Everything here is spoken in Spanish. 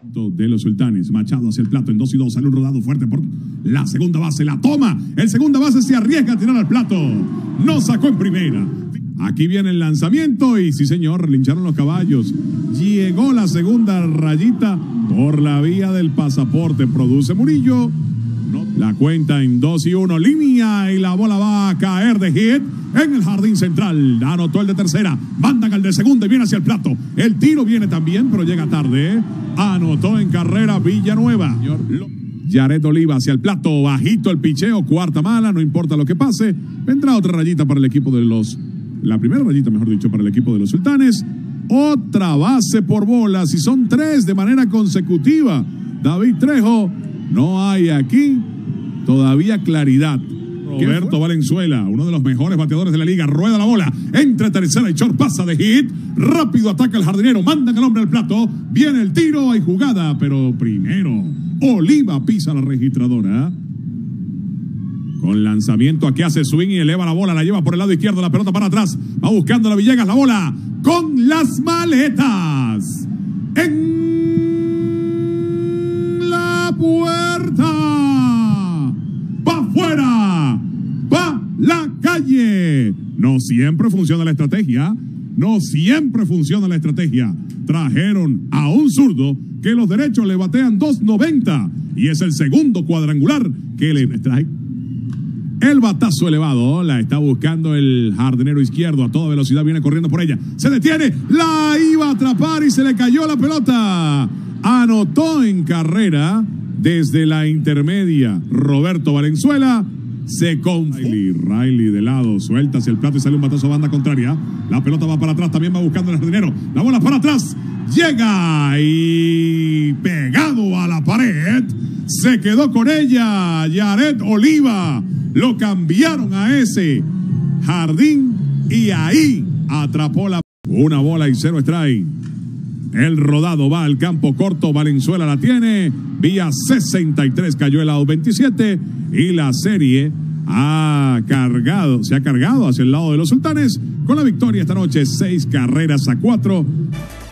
De los Sultanes. Machado hacia el plato en 2 y 2. Sale un rodado fuerte por la segunda base. La toma. El segunda base se arriesga a tirar al plato. No sacó en primera. Aquí viene el lanzamiento y sí señor, lincharon los caballos. Llegó la segunda rayita por la vía del pasaporte. Produce Murillo. No. La cuenta en 2 y 1. Línea y la bola va a caer de hit en el jardín central. Anotó el de tercera. Mandan al de segunda y viene hacia el plato. El tiro viene también, pero llega tarde. Anotó en carrera Villanueva. Yaret Oliva hacia el plato. Bajito el picheo. Cuarta mala. No importa lo que pase. Vendrá otra rayita para el equipo de los... La primera rayita, mejor dicho, para el equipo de los Sultanes. Otra base por bolas. Y son 3 de manera consecutiva. David Trejo. No hay aquí todavía claridad. Roberto Valenzuela, uno de los mejores bateadores de la liga, rueda la bola, entre tercera y short, pasa de hit, rápido ataca el jardinero, mandan al hombre al plato, viene el tiro, hay jugada, pero primero, Oliva pisa la registradora. Con lanzamiento, aquí hace swing y eleva la bola, la lleva por el lado izquierdo, la pelota para atrás, va buscando la Villegas, la bola, con las maletas, en la puerta. ¡Fuera! ¡Va la calle! No siempre funciona la estrategia. No siempre funciona la estrategia. Trajeron a un zurdo que los derechos le batean 2.90 y es el segundo cuadrangular que le trae. El batazo elevado la está buscando el jardinero izquierdo. A toda velocidad viene corriendo por ella. Se detiene. La iba a atrapar y se le cayó la pelota. Anotó en carrera. Desde la intermedia, Roberto Valenzuela se confunde. Riley de lado, suelta hacia el plato y sale un batazo a banda contraria. La pelota va para atrás, también va buscando el jardinero. La bola para atrás, llega y pegado a la pared. Se quedó con ella Yaret Oliva. Lo cambiaron a ese jardín y ahí atrapó una bola y 0 strike. El rodado va al campo corto, Valenzuela la tiene, vía 63 cayó el lado 27 y la serie se ha cargado hacia el lado de los Sultanes con la victoria esta noche, 6 carreras a 4.